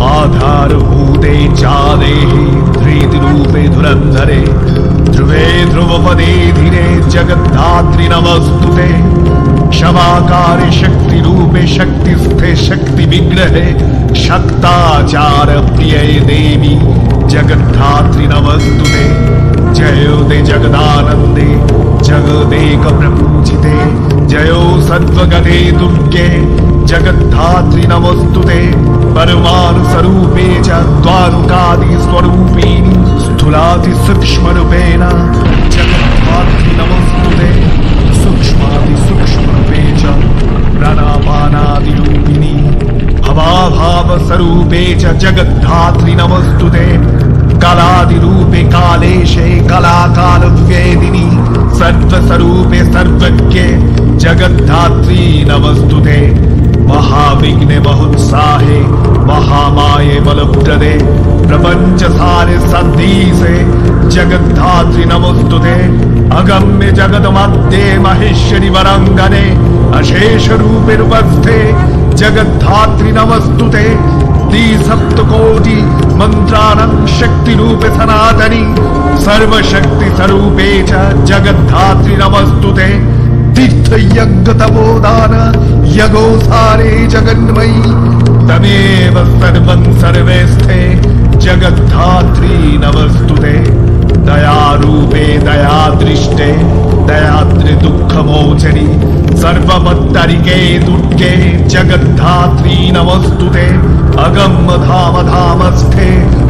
आधारभूते चादेहि धृतिरूपे धुरन्धरे ध्रुवे ध्रुवपदे धीरे जगद्धात्री नमस्तुते क्षमाकारे शक्तिरूपे शक्तिस्थे शक्ति विग्रहे शक्ताचार प्रिये देवी जगद्धात्री नमस्तुते जयोदे जगदानंदे जगदेक प्रपूजिते जयो सत्वगते दुर्गे जगद्धात्री नमस्तुते परमाणु स्वरूपे च द्वारुकादि स्वरूपिणी स्थूलाति सूक्ष्म रूपेण जगद्धात्री नमस्तुते सूक्ष्माति सूक्ष्म रूपे च प्राणापानादि रूपिणी भवाभाव स्वरूपे च जगद्धात्री नमस्तुते कालादि रूपे कालेशे कलाकाल वेदिनी सर्वस्वरूपे सर्वज्ञे जगद्धात्री नमस्तुते महाविघ्ने महोत्साहे महामाये बलप्रदे प्रपंच सारे सद्दीसे जगद्धात्री नमस्तुते अगम्य जगद मध्य महेश्वरी वरंगने अशेष रूपे रूपस्थे जगद्धात्री नमस्तुते सप्तकोटि मंत्राणं शक्ति रूपे सनातनी सर्वशक्ति स्वरूपे च जगद्धात्री नमस्तुते तीर्थ यज्ञ तपोदान यगोसारे जगन्मयी तमेव सर्वं सर्वेस्थे जगद्धात्री नमस्तुते दयारूपे दयादृष्टे दयाद्रि दुःखमोचनी सर्वमत्तरिके दुर्गे जगद्धात्री नमस्तुते अगम धाम धामस्थे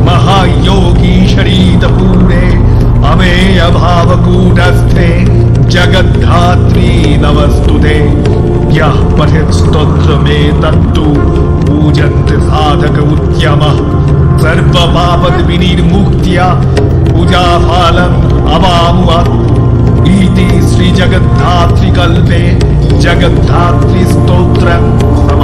महायोगीशरीतपूरे अमेय भावकूटस्थे जगद्धात्री नमस्तुते यः पठेत् स्तोत्रमेतत्तु पूजन्ते साधक उद्यमः सर्वपापद विनिर्मुक्त्या पूजाफलम् अवामुवत् इति श्री जगद्धात्री कल्पे जगद्धात्री स्तोत्रम्